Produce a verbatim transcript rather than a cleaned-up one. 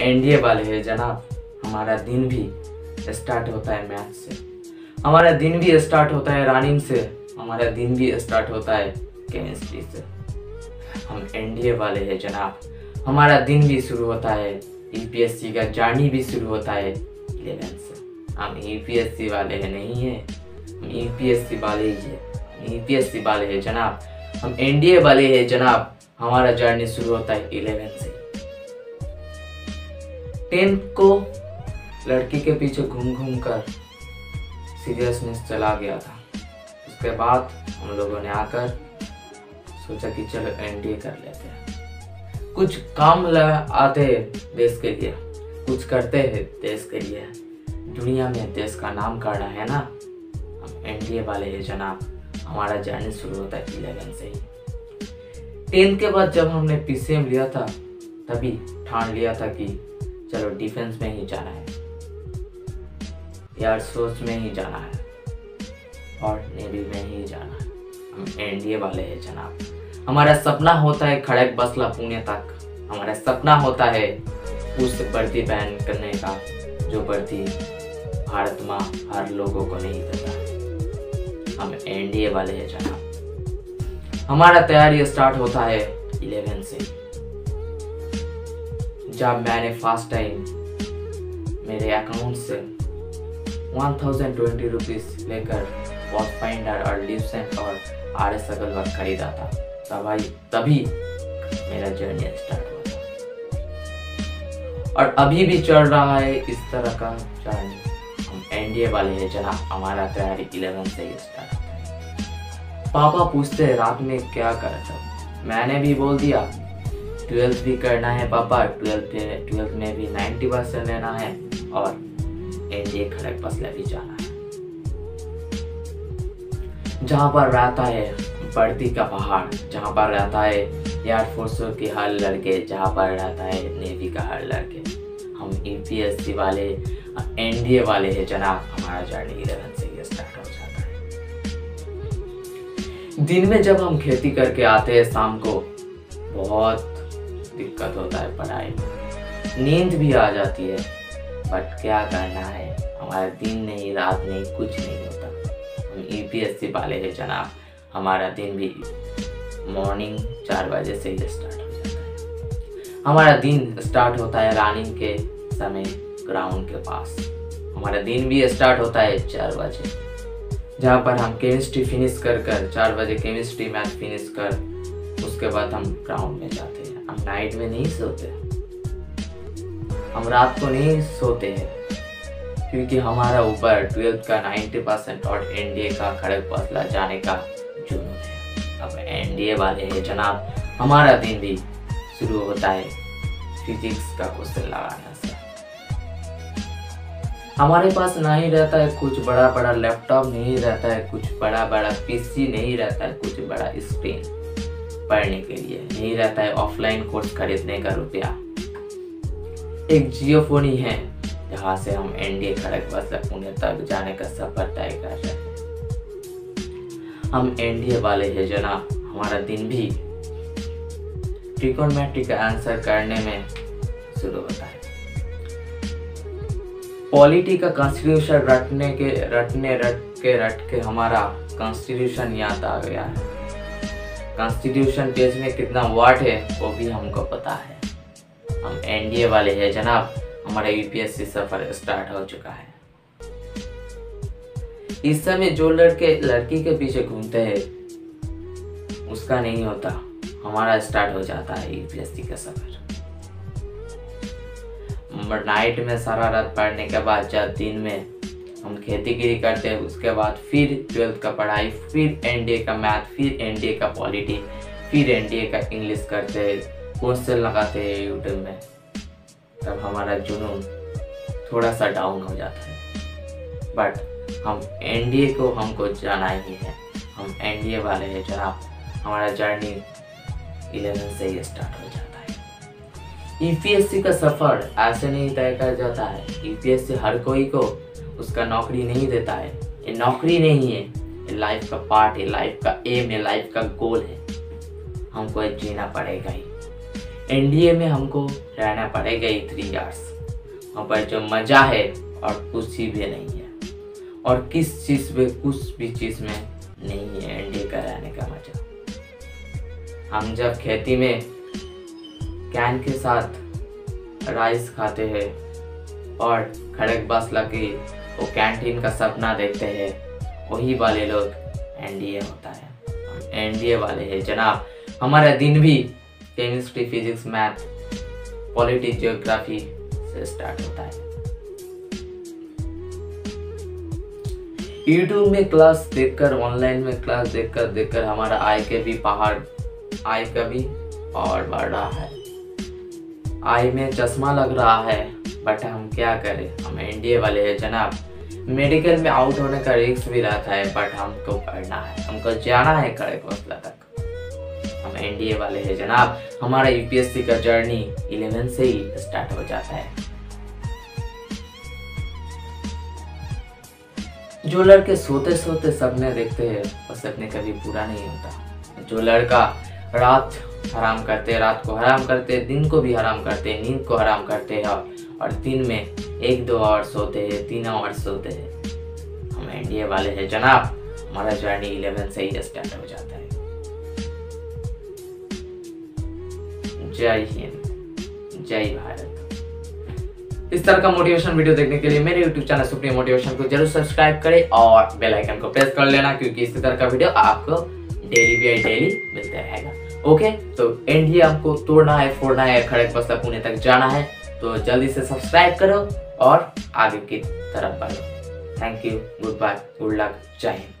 NDA वाले हैं जनाब, हमारा दिन भी स्टार्ट होता है मैथ से, हमारा दिन भी स्टार्ट होता है रनिंग से, हमारा दिन भी स्टार्ट होता है केमिस्ट्री से। हम एनडीए वाले हैं जनाब, हमारा दिन भी शुरू होता है, यूपीएससी का जर्नी भी शुरू होता है इलेवन से। हम यूपीएससी वाले हैं नहीं है, हम यूपीएससी वाले ही है, यूपीएससी वाले हैं जनाब, हम एनडीए वाले हैं जनाब, हमारा जर्नी शुरू होता है इलेवन से। टेंथ को लड़की के पीछे घूम घूम कर सीरियसनेस चला गया था। उसके बाद हम लोगों ने आकर सोचा कि चलो एनडीए कर लेते हैं, कुछ काम आते हैं देश के लिए, कुछ करते हैं देश के लिए, दुनिया में देश का नाम करना है ना। हम एनडीए वाले हैं जनाब, हमारा जर्नी शुरू होता है इलेवन से ही। टेंथ के बाद जब हमने पीसीएम लिया था तभी ठान लिया था कि चलो डिफेंस में ही जाना है, एयर फोर्स में ही जाना है और नेवी में ही जाना है। हम एनडीए वाले हैं जनाब, हमारा सपना होता है खड़क बसला पुणे तक, हमारा सपना होता है उस वर्दी पहन करने का जो वर्दी भारत माँ हर लोगों को नहीं देता। हम एनडीए वाले हैं जनाब, हमारा तैयारी स्टार्ट होता है इलेवन से। जब मैंने फर्स्ट टाइम मेरे अकाउंट से वन थाउजेंड ट्वेंटी रुपीज लेकर पॉथ फाइंडर और ल्यूसेंट और आर एस अगल वर्क खरीदा था, तभी तभी मेरा जर्नी स्टार्ट हुआ था और अभी भी चल रहा है इस तरह का जर्नी। हम एनडीए वाले हैं जनाब, हमारा तैयारी इलेवन से ही स्टार्ट होता है। पापा पूछते हैं रात में क्या कर सब, मैंने भी बोल दिया ट्वेल्थ भी करना है पापा, ट्वेल्थ ट्वेल्थ में भी नाइन्टी परसेंट लेना है और एनडीए खड़क बसला भी जाना है। जहाँ पर रहता है वर्दी का पहाड़, जहाँ पर रहता है एयरफोर्स के हर लड़के, जहाँ पर रहता है नेवी का हर लड़के। हम यूपीएससी वाले एनडीए वाले हैं जनाब, हमारा जर्नी इलेवन से ही स्टार्ट हो जाता है। दिन में जब हम खेती करके आते हैं शाम को बहुत दिक्कत होता है पढ़ाई में, नींद भी आ जाती है, बट क्या करना है, हमारा दिन नहीं रात नहीं कुछ नहीं होता। हम यूपीएससी वाले हैं जनाब, हमारा दिन भी मॉर्निंग चार बजे से ही स्टार्ट हो जाता है। हमारा दिन स्टार्ट होता है रनिंग के समय ग्राउंड के पास, हमारा दिन भी स्टार्ट होता है चार बजे, जहाँ पर हम केमिस्ट्री फिनिश कर कर चार बजे केमिस्ट्री मैथ फिनिश कर उसके बाद हम ग्राउंड में जाते हैं। हम नाइट में नहीं सोते, हम रात को नहीं सोते हैं क्योंकि हमारा ऊपर ट्वेल्थ का नाइन्टी परसेंट और एनडीए का खड़क बसला जाने का जुनून है। अब एनडीए वाले हैं जनाब, हमारा दिन भी शुरू होता है फिजिक्स का क्वेश्चन लगाने से। हमारे पास नहीं रहता है कुछ बड़ा बड़ा लैपटॉप, नहीं रहता है कुछ बड़ा बड़ा पीसी, नहीं रहता है कुछ बड़ा स्क्रीन पढ़ने के लिए, नहीं रहता है ऑफलाइन कोर्स खरीदने का रुपया। एक जियो फोन ही है जहाँ से हम एनडीए खड़क बसला पुणे तक जाने का सफर तय कर रहे हैं। हम एनडीए वाले हैं जनाब, हमारा दिन भी ट्रिकोनोमेट्री का आंसर करने में शुरू होता है। पॉलिटी का कॉन्स्टिट्यूशन रटने के रटने रट के रट के हमारा कॉन्स्टिट्यूशन याद आ गया है। कॉन्स्टिट्यूशन पेज में कितना वर्ड है वो भी हमको पता है। हम एनडीए वाले हैं जनाब, हमारा यूपीएससी सफर स्टार्ट हो चुका है। इस समय जो लड़के लड़की के पीछे घूमते हैं उसका नहीं होता, हमारा स्टार्ट हो जाता है यूपीएससी का सफर। नाइट में सारा रात पढ़ने के बाद जब दिन में हम खेती गिरी करते हैं, उसके बाद फिर ट्वेल्थ का पढ़ाई, फिर एनडीए का मैथ, फिर एनडीए का पॉलिटी, फिर एनडीए का इंग्लिश करते हैं, क्वेश्चन लगाते हैं यूट्यूब में, तब हमारा जुनून थोड़ा सा डाउन हो जाता है। बट हम एनडीए को हमको जाना ही है, हम एनडीए वाले हैं जनाब, हमारा जर्नी इलेवन से ही स्टार्ट हो जाता है। यूपीएससी का सफर ऐसे नहीं तय कर जाता है, यूपीएससी हर कोई को उसका नौकरी नहीं देता है। ये नौकरी नहीं है, ये लाइफ का पार्ट है, लाइफ का एम है, लाइफ का गोल है। हमको जीना पड़ेगा ही। एनडीए में हमको रहना पड़ेगा ही थ्री इयर्स। वहाँ पर जो मज़ा है और कुछ ही भी नहीं है, और किस चीज़ में कुछ भी चीज़ में नहीं है एनडीए का रहने का मज़ा। हम जब खेती में कैन के साथ राइस खाते हैं और खड़क बस लगे वो कैंटीन का सपना देखते हैं, वही वाले लोग एनडीए होता है। एनडीए वाले हैं जनाब। हमारा दिन भी chemistry, physics, math, politics, geography से स्टार्ट होता है। यूट्यूब में क्लास देखकर, ऑनलाइन में क्लास देखकर देखकर हमारा आय के भी पहाड़ आय का भी पहाड़ बढ़ रहा है। आय में चश्मा लग रहा है, बट हम क्या करें, हम एनडीए वाले हैं जनाब। मेडिकल में आउट होने का रिस्क भी रहता है, बट हमको पढ़ना है, हमको जाना है कड़क मसला तक। हम एनडीए वाले हैं जनाब। हमारा यूपीएससी का जर्नी इलेवन से ही स्टार्ट हो जाता है। जो लड़के सोते सोते सपने देखते हैं वो सपने कभी पूरा नहीं होता। जो लड़का रात हराम करते रात को हराम करते दिन को भी हराम करते नींद को हराम करते हैं और दिन में एक दो आवर सोते हैं, तीन आवर सोते हैं, हम एनडीए वाले हैं जनाब। हमारा जर्नी इलेवन से ही स्टार्ट हो जाता है। जय हिंद, जय भारत। इस तरह का मोटिवेशन वीडियो देखने के लिए मेरे यूट्यूब चैनल सुप्रीम मोटिवेशन को जरूर सब्सक्राइब करें और बेल आइकन को प्रेस कर लेना, क्योंकि इसी तरह का वीडियो आपको डेली बाय डेली मिलता रहेगा। ओके, तो एनडीए आपको तोड़ना है, फोड़ना है, खड़क बसला पुणे तक जाना है, तो जल्दी से सब्सक्राइब करो और आगे की तरफ बढ़ो। Thank you, goodbye, good luck, जय हिंद।